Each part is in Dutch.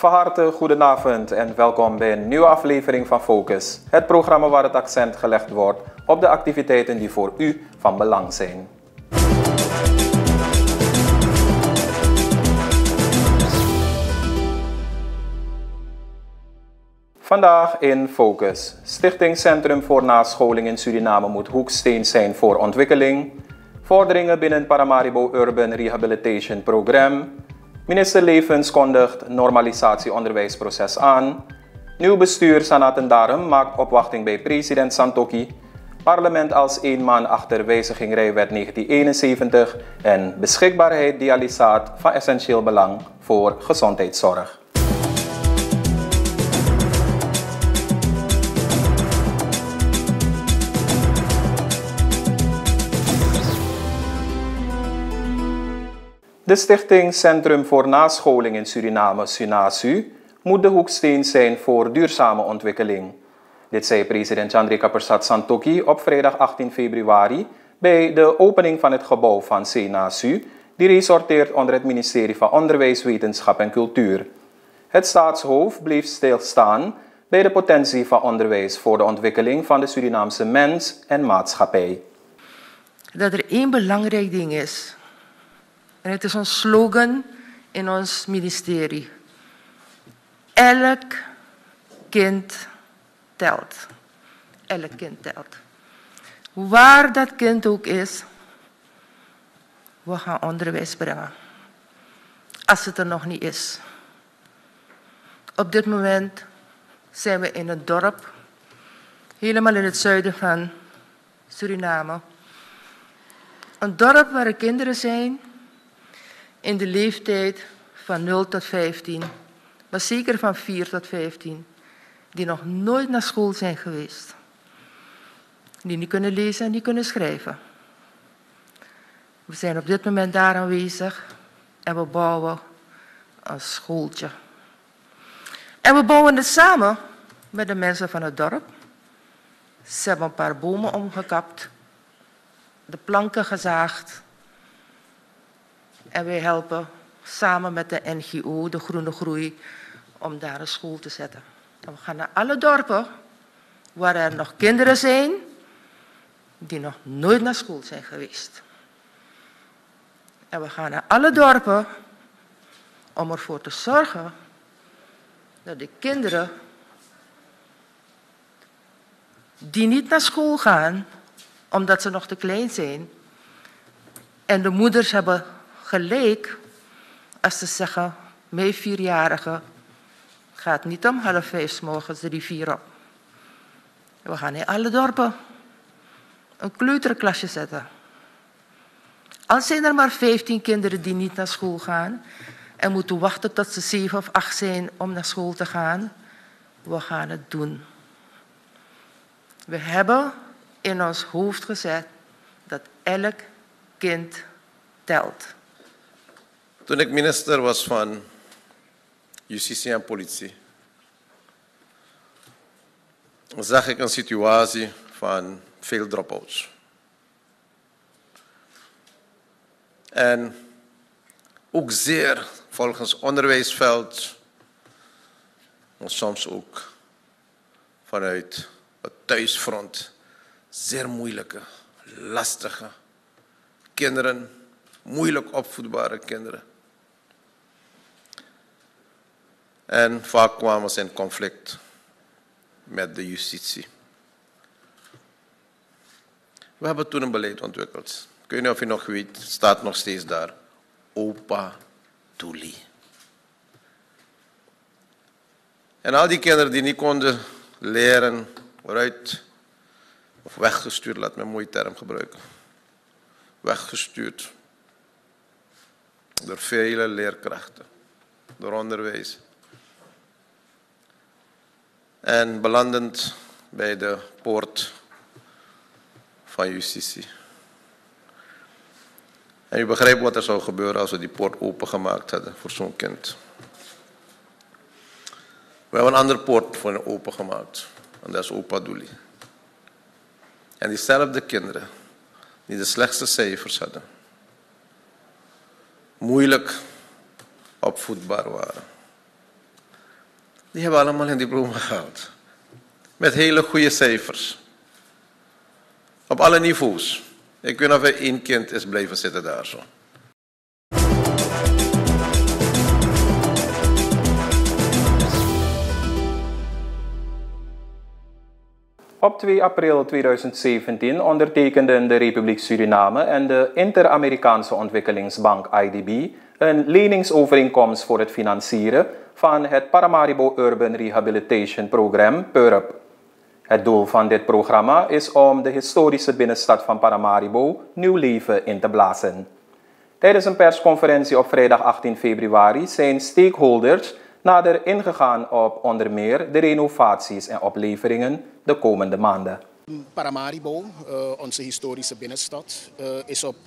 Van harte goedenavond en welkom bij een nieuwe aflevering van Focus. Het programma waar het accent gelegd wordt op de activiteiten die voor u van belang zijn. Vandaag in Focus. Stichting Centrum voor Nascholing in Suriname moet hoeksteen zijn voor ontwikkeling. Vorderingen binnen Paramaribo Urban Rehabilitation Program. Minister Levens kondigt normalisatieonderwijsproces aan. Nieuw bestuur Sanaten Darum maakt opwachting bij president Santokhi. Parlement als één man achter wijziging Rijwet 1971. En beschikbaarheid dialysaat van essentieel belang voor gezondheidszorg. De Stichting Centrum voor Nascholing in Suriname, SUNASU, moet de hoeksteen zijn voor duurzame ontwikkeling. Dit zei president Chandrika Persat Santokhi op vrijdag 18 februari bij de opening van het gebouw van SUNASU, die resorteert onder het ministerie van Onderwijs, Wetenschap en Cultuur. Het staatshoofd bleef stilstaan bij de potentie van onderwijs voor de ontwikkeling van de Surinaamse mens en maatschappij. Dat er één belangrijk ding is. En het is ons slogan in ons ministerie. Elk kind telt. Elk kind telt. Waar dat kind ook is, we gaan onderwijs brengen. Als het er nog niet is. Op dit moment zijn we in een dorp, helemaal in het zuiden van Suriname. Een dorp waar er kinderen zijn in de leeftijd van 0 tot 15, maar zeker van 4 tot 15, die nog nooit naar school zijn geweest. Die niet kunnen lezen en niet kunnen schrijven. We zijn op dit moment daar aanwezig en we bouwen een schooltje. En we bouwen het samen met de mensen van het dorp. Ze hebben een paar bomen omgekapt, de planken gezaagd. En wij helpen samen met de NGO, de Groene Groei, om daar een school te zetten. En we gaan naar alle dorpen waar er nog kinderen zijn die nog nooit naar school zijn geweest. En we gaan naar alle dorpen om ervoor te zorgen dat de kinderen die niet naar school gaan, omdat ze nog te klein zijn, en de moeders hebben gelijk als ze zeggen, mijn 4-jarige gaat niet om 4:30 's morgens de rivier op. We gaan in alle dorpen een kleuterklasje zetten. Al zijn er maar 15 kinderen die niet naar school gaan en moeten wachten tot ze 7 of 8 zijn om naar school te gaan, we gaan het doen. We hebben in ons hoofd gezet dat elk kind telt. Toen ik minister was van Justitie en Politie, zag ik een situatie van veel drop-outs. En ook zeer volgens onderwijsveld, maar soms ook vanuit het thuisfront, zeer moeilijke, lastige kinderen, moeilijk opvoedbare kinderen. En vaak kwamen ze in conflict met de justitie. We hebben toen een beleid ontwikkeld. Ik weet niet of je nog weet, het staat nog steeds daar. Opa Doelie. En al die kinderen die niet konden leren, eruit of weggestuurd, laat me een mooie term gebruiken. Weggestuurd door vele leerkrachten, door onderwijs. En belandend bij de poort van justitie. En u begrijpt wat er zou gebeuren als we die poort opengemaakt hadden voor zo'n kind. We hebben een andere poort voor hen opengemaakt. En dat is opa Doelie. En diezelfde kinderen die de slechtste cijfers hadden, moeilijk opvoedbaar waren, Die hebben allemaal een diploma gehaald. Met hele goede cijfers. Op alle niveaus. Ik weet nog of er één kind is blijven zitten daar zo. Op 2 april 2017 ondertekenden de Republiek Suriname en de Inter-Amerikaanse Ontwikkelingsbank IDB een leningsovereenkomst voor het financieren van het Paramaribo Urban Rehabilitation Program, PURP. Het doel van dit programma is om de historische binnenstad van Paramaribo nieuw leven in te blazen. Tijdens een persconferentie op vrijdag 18 februari zijn stakeholders nader ingegaan op onder meer de renovaties en opleveringen de komende maanden. Paramaribo, onze historische binnenstad, is op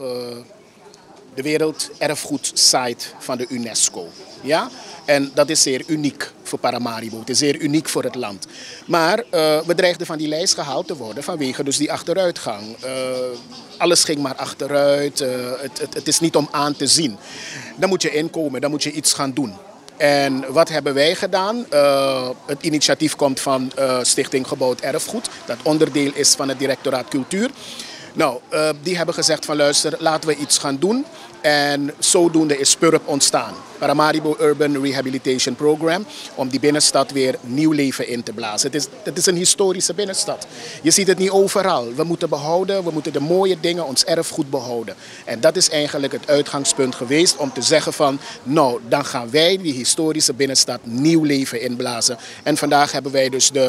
de werelderfgoedsite van de UNESCO. Ja? En dat is zeer uniek voor Paramaribo. Het is zeer uniek voor het land. Maar we dreigden van die lijst gehaald te worden vanwege dus die achteruitgang. Alles ging maar achteruit. Het is niet om aan te zien. Dan moet je inkomen, dan moet je iets gaan doen. En wat hebben wij gedaan? Het initiatief komt van Stichting Gebouwd Erfgoed, dat onderdeel is van het Directoraat Cultuur. Nou, die hebben gezegd van luister, laten we iets gaan doen. En zodoende is PURP ontstaan. Paramaribo Urban Rehabilitation Program. Om die binnenstad weer nieuw leven in te blazen. Het is een historische binnenstad. Je ziet het niet overal. We moeten behouden, we moeten de mooie dingen, ons erfgoed behouden. En dat is eigenlijk het uitgangspunt geweest om te zeggen van nou, dan gaan wij die historische binnenstad nieuw leven inblazen. En vandaag hebben wij dus de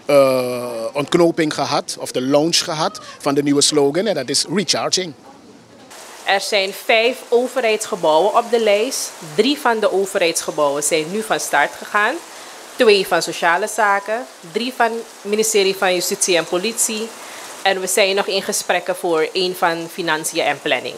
ontknoping gehad, of de launch gehad van de nieuwe slogan. En dat is Recharging. Er zijn 5 overheidsgebouwen op de lijst. 3 van de overheidsgebouwen zijn nu van start gegaan. 2 van Sociale Zaken, 3 van het ministerie van Justitie en Politie. En we zijn nog in gesprekken voor 1 van Financiën en Planning.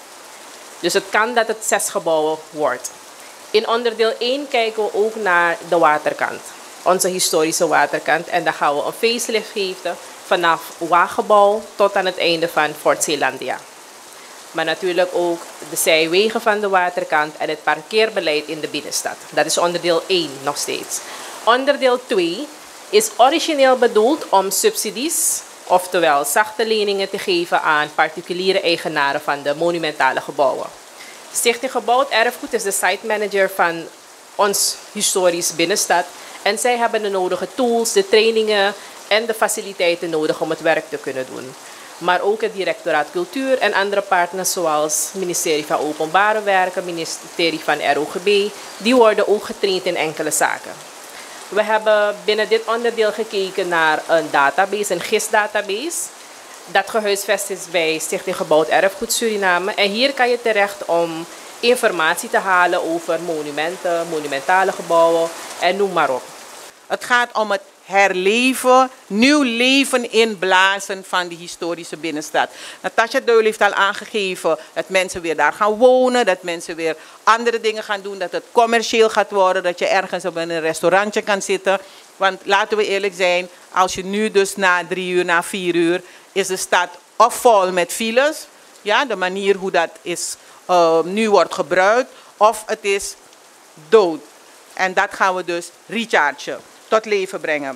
Dus het kan dat het 6 gebouwen wordt. In onderdeel 1 kijken we ook naar de waterkant. Onze historische waterkant. En daar gaan we een facelift geven vanaf Waaggebouw tot aan het einde van Fort Zeelandia. Maar natuurlijk ook de zijwegen van de waterkant en het parkeerbeleid in de binnenstad. Dat is onderdeel 1 nog steeds. Onderdeel 2 is origineel bedoeld om subsidies, oftewel zachte leningen te geven aan particuliere eigenaren van de monumentale gebouwen. Stichting Gebouwd Erfgoed is de site manager van ons historisch binnenstad. En zij hebben de nodige tools, de trainingen en de faciliteiten nodig om het werk te kunnen doen. Maar ook het Directoraat Cultuur en andere partners zoals het ministerie van Openbare Werken, het ministerie van ROGB, die worden ook getraind in enkele zaken. We hebben binnen dit onderdeel gekeken naar een database, een GIS-database, dat gehuisvest is bij Stichting Gebouwd Erfgoed Suriname. En hier kan je terecht om informatie te halen over monumenten, monumentale gebouwen en noem maar op. Het gaat om het herleven, nieuw leven inblazen van die historische binnenstad. Natasja Deul heeft al aangegeven dat mensen weer daar gaan wonen, dat mensen weer andere dingen gaan doen, dat het commercieel gaat worden, dat je ergens op een restaurantje kan zitten. Want laten we eerlijk zijn, als je nu dus na 3 uur, na 4 uur, is de stad of vol met files, ja, de manier hoe dat is, nu wordt gebruikt, of het is dood. En dat gaan we dus rechargen, tot leven brengen.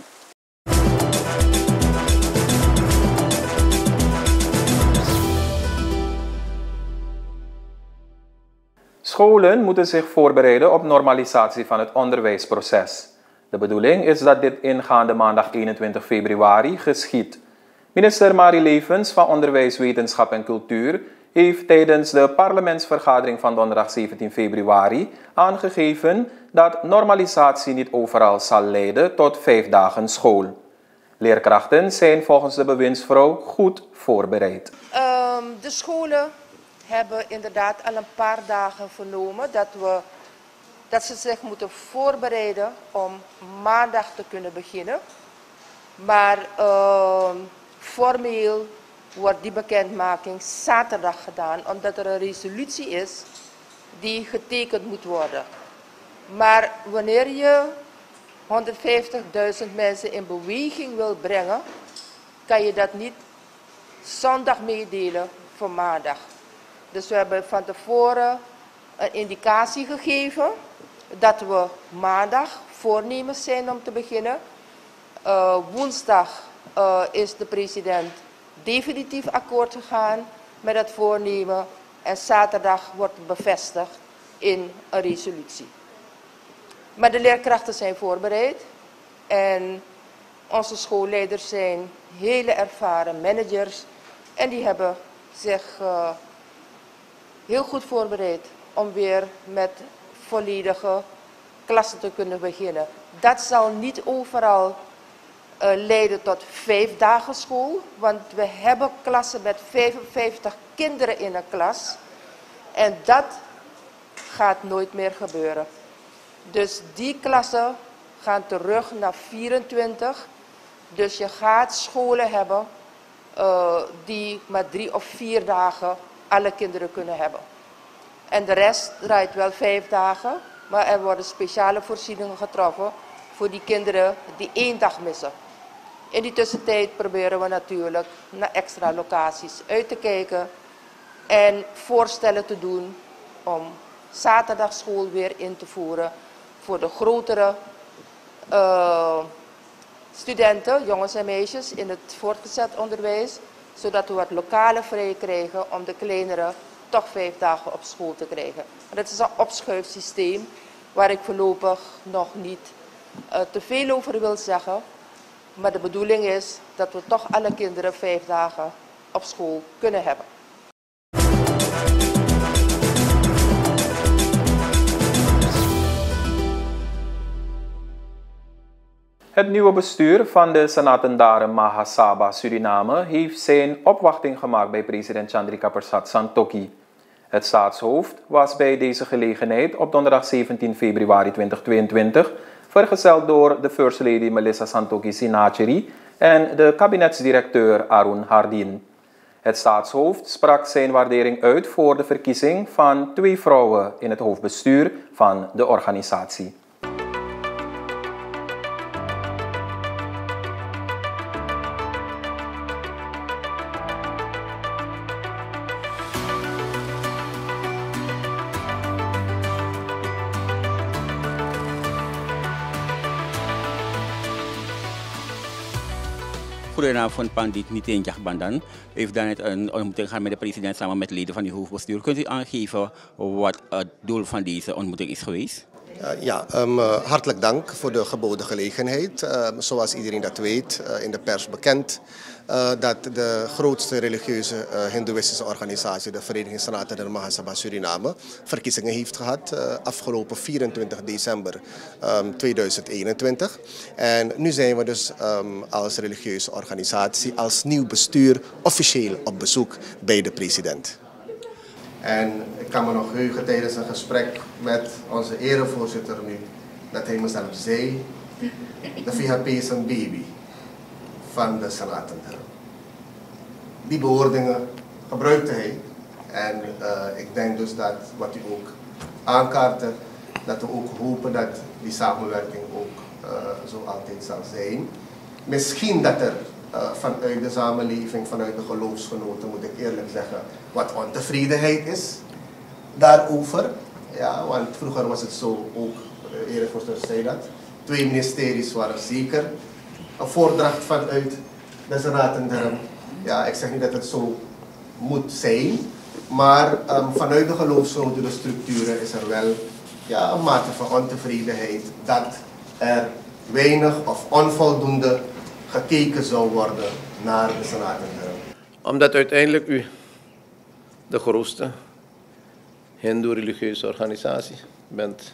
Scholen moeten zich voorbereiden op normalisatie van het onderwijsproces. De bedoeling is dat dit ingaande maandag 21 februari geschiedt. Minister Marie Levens van Onderwijs, Wetenschap en Cultuur heeft tijdens de parlementsvergadering van donderdag 17 februari aangegeven dat normalisatie niet overal zal leiden tot 5 dagen school. Leerkrachten zijn volgens de bewindsvrouw goed voorbereid. De scholen hebben inderdaad al een paar dagen vernomen dat ze zich moeten voorbereiden om maandag te kunnen beginnen. Maar formeel wordt die bekendmaking zaterdag gedaan, omdat er een resolutie is die getekend moet worden. Maar wanneer je 150.000 mensen in beweging wil brengen, kan je dat niet zondag meedelen voor maandag. Dus we hebben van tevoren een indicatie gegeven dat we maandag voornemens zijn om te beginnen. Woensdag is de president definitief akkoord gegaan met het voornemen en zaterdag wordt het bevestigd in een resolutie. Maar de leerkrachten zijn voorbereid en onze schoolleiders zijn hele ervaren managers en die hebben zich heel goed voorbereid om weer met volledige klassen te kunnen beginnen. Dat zal niet overal leiden tot 5 dagen school, want we hebben klassen met 55 kinderen in een klas en dat gaat nooit meer gebeuren. Dus die klassen gaan terug naar 24. Dus je gaat scholen hebben die maar 3 of 4 dagen alle kinderen kunnen hebben. En de rest draait wel 5 dagen, maar er worden speciale voorzieningen getroffen voor die kinderen die 1 dag missen. In die tussentijd proberen we natuurlijk naar extra locaties uit te kijken en voorstellen te doen om zaterdagschool weer in te voeren voor de grotere studenten, jongens en meisjes in het voortgezet onderwijs, zodat we wat lokale vrij krijgen om de kleinere toch 5 dagen op school te krijgen. En dat is een opschuifsysteem waar ik voorlopig nog niet te veel over wil zeggen. Maar de bedoeling is dat we toch alle kinderen 5 dagen op school kunnen hebben. Het nieuwe bestuur van de Sanatendara Mahasabha Suriname heeft zijn opwachting gemaakt bij president Chandrika Persat Santokhi. Het staatshoofd was bij deze gelegenheid op donderdag 17 februari 2022 vergezeld door de First Lady Melissa Santokhi Sinacheri en de kabinetsdirecteur Arun Hardin. Het staatshoofd sprak zijn waardering uit voor de verkiezing van 2 vrouwen in het hoofdbestuur van de organisatie. Goedenavond, Pandit Nitin Jagbandan. U heeft daarnet een ontmoeting gehad met de president samen met leden van het hoofdbestuur. Kunt u aangeven wat het doel van deze ontmoeting is geweest? Hartelijk dank voor de geboden gelegenheid. Zoals iedereen dat weet, in de pers bekend, dat de grootste religieuze hindoeïstische organisatie, de Vereniging Sanatendara Mahasabha Suriname, verkiezingen heeft gehad afgelopen 24 december 2021. En nu zijn we dus als religieuze organisatie, als nieuw bestuur, officieel op bezoek bij de president. En ik kan me nog heugen tijdens een gesprek met onze erevoorzitter nu, dat hij mezelf zei, de VHP is een baby van de Sanatendara. Die bewoordingen gebruikte hij en ik denk dus dat wat u ook aankaartte, dat we ook hopen dat die samenwerking ook zo altijd zal zijn. Misschien dat er vanuit de samenleving, vanuit de geloofsgenoten, moet ik eerlijk zeggen, wat ontevredenheid is daarover. Ja, want vroeger was het zo, ook erevoorzitter zei dat, 2 ministeries waren zeker een voordracht vanuit de Sanatendara. Ja, ik zeg niet dat het zo moet zijn, maar vanuit de geloofsgenoten, de structuren, is er wel een mate van ontevredenheid dat er weinig of onvoldoende gekeken zou worden naar de Sanatendara. Omdat uiteindelijk u de grootste hindoe-religieuze organisatie bent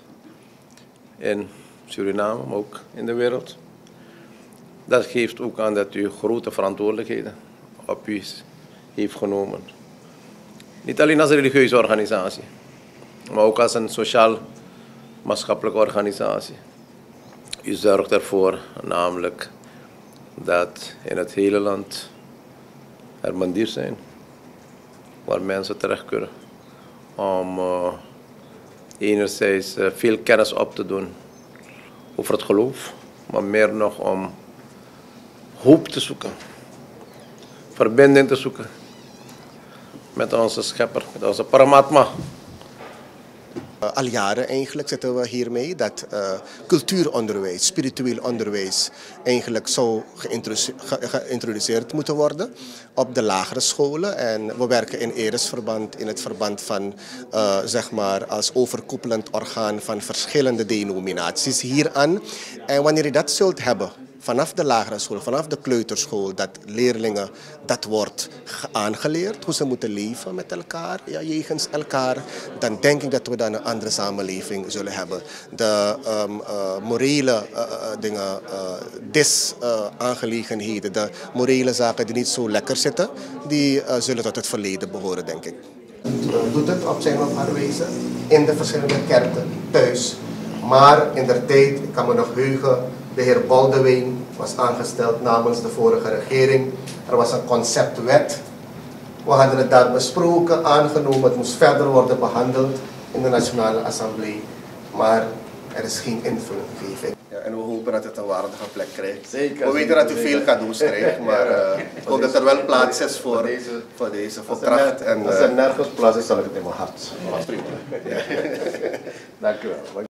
in Suriname, maar ook in de wereld. Dat geeft ook aan dat u grote verantwoordelijkheden op u heeft genomen. Niet alleen als een religieuze organisatie, maar ook als een sociaal-maatschappelijke organisatie. U zorgt ervoor namelijk dat in het hele land er mandirs zijn waar mensen terecht kunnen om enerzijds veel kennis op te doen over het geloof, maar meer nog om hoop te zoeken, verbinding te zoeken met onze schepper, met onze Paramatma. Al jaren eigenlijk zitten we hiermee dat cultuuronderwijs, spiritueel onderwijs eigenlijk zou geïntroduceerd moeten worden op de lagere scholen. En we werken in eresverband, in het verband van zeg maar als overkoepelend orgaan van verschillende denominaties hieraan. En wanneer je dat zult hebben, vanaf de lagere school, vanaf de kleuterschool, dat leerlingen dat wordt aangeleerd, hoe ze moeten leven met elkaar, ja, jegens elkaar, dan denk ik dat we dan een andere samenleving zullen hebben. De morele dingen, aangelegenheden, de morele zaken die niet zo lekker zitten, die zullen tot het verleden behoren, denk ik. Doet het op zijn of haar wijze in de verschillende kerken thuis. Maar in der tijd, ik kan me nog heugen, de heer Boldewijn was aangesteld namens de vorige regering. Er was een conceptwet. We hadden het daar besproken, aangenomen. Het moest verder worden behandeld in de Nationale Assemblée. Maar er is geen invullinggeving. Ja, en we hopen dat het een waardige plek krijgt. Zeker. We weten dat u veel gaat doen, Streek, maar ik hoop dat er wel plaats is voor kracht. Als er nergens plaats is, zal ik het in mijn hart. Dank u wel.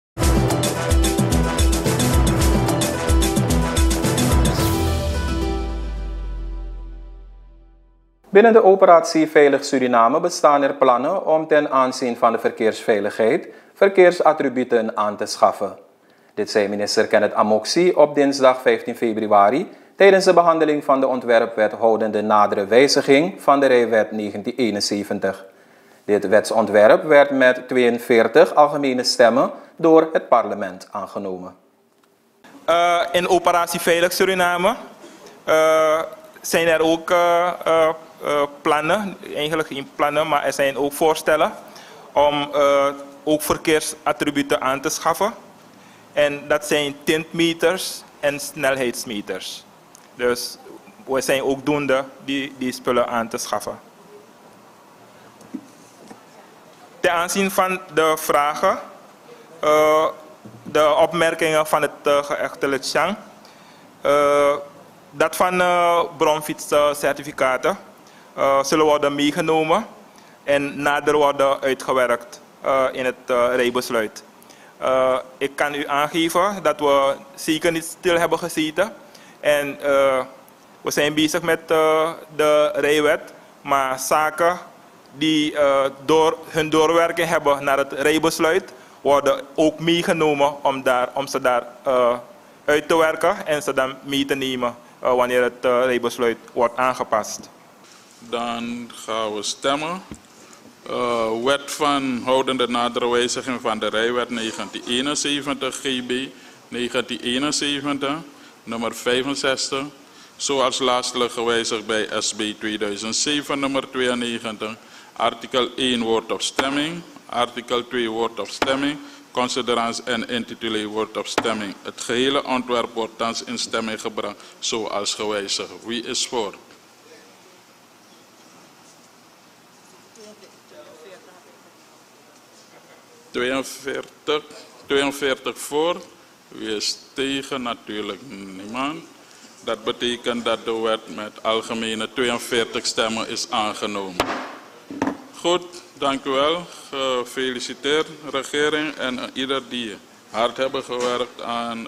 Binnen de operatie Veilig Suriname bestaan er plannen om ten aanzien van de verkeersveiligheid verkeersattributen aan te schaffen. Dit zei minister Kenneth Amoxie op dinsdag 15 februari tijdens de behandeling van de ontwerpwet houdende nadere wijziging van de rijwet 1971. Dit wetsontwerp werd met 42 algemene stemmen door het parlement aangenomen. In operatie Veilig Suriname zijn er ook plannen, eigenlijk geen plannen, maar er zijn ook voorstellen om ook verkeersattributen aan te schaffen. En dat zijn tintmeters en snelheidsmeters. Dus we zijn ook doende die spullen aan te schaffen. Ten aanzien van de vragen, de opmerkingen van het geëchte lid Chang, dat van bronfietscertificaten zullen worden meegenomen en nader worden uitgewerkt in het rijbesluit. Ik kan u aangeven dat we zeker niet stil hebben gezeten en we zijn bezig met de rijwet, maar zaken die door hun doorwerking hebben naar het rijbesluit worden ook meegenomen om ze daar uit te werken en ze dan mee te nemen wanneer het rijbesluit wordt aangepast. Dan gaan we stemmen. Wet van houdende nadere wijziging van de rijwet 1971 GB 1971, nummer 65, zoals laatstelijk gewijzigd bij SB 2007 nummer 92, artikel 1 woord op stemming, artikel 2 woord op stemming, considerans en intitulé woord op stemming. Het gehele ontwerp wordt thans in stemming gebracht zoals gewijzigd. Wie is voor? (42) 42 voor. Wie is tegen? Natuurlijk niemand. Dat betekent dat de wet met algemene 42 stemmen is aangenomen. Goed, dank u wel. Gefeliciteerd regering en ieder die hard hebben gewerkt aan,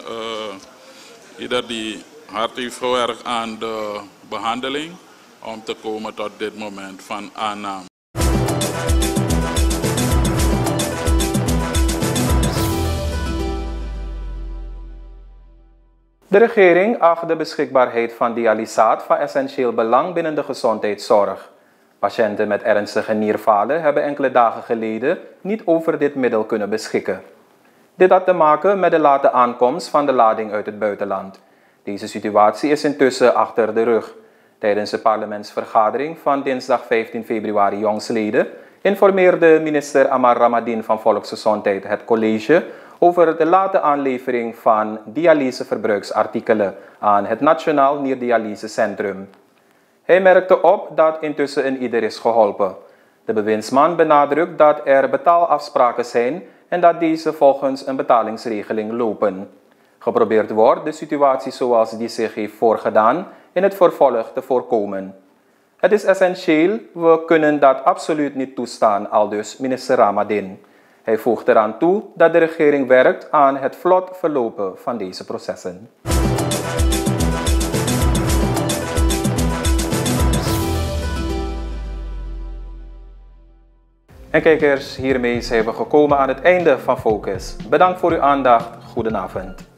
heeft gewerkt aan de behandeling om te komen tot dit moment van aanname. De regering acht de beschikbaarheid van dialysaat van essentieel belang binnen de gezondheidszorg. Patiënten met ernstige nierfalen hebben enkele dagen geleden niet over dit middel kunnen beschikken. Dit had te maken met de late aankomst van de lading uit het buitenland. Deze situatie is intussen achter de rug. Tijdens de parlementsvergadering van dinsdag 15 februari jongstleden informeerde minister Amar Ramadin van Volksgezondheid het college over de late aanlevering van dialyseverbruiksartikelen aan het Nationaal Nierdialysecentrum. Hij merkte op dat intussen een ieder is geholpen. De bewindsman benadrukt dat er betaalafspraken zijn en dat deze volgens een betalingsregeling lopen. Geprobeerd wordt de situatie zoals die zich heeft voorgedaan in het vervolg te voorkomen. Het is essentieel, we kunnen dat absoluut niet toestaan, aldus minister Ramadin. Hij voegt eraan toe dat de regering werkt aan het vlot verlopen van deze processen. En kijkers, hiermee zijn we gekomen aan het einde van Focus. Bedankt voor uw aandacht. Goedenavond.